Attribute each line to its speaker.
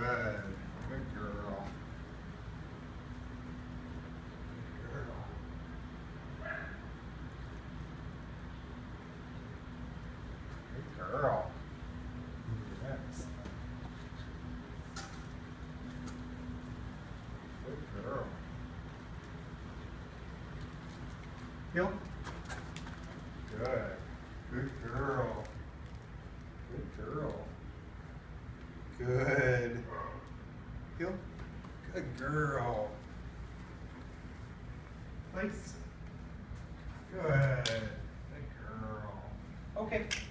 Speaker 1: Good. Good girl. Good girl. Good girl. Yes. Good girl. Heel. Good. Good girl. Good girl. Good. Heel. Good girl. Place. Good. Good girl. Okay.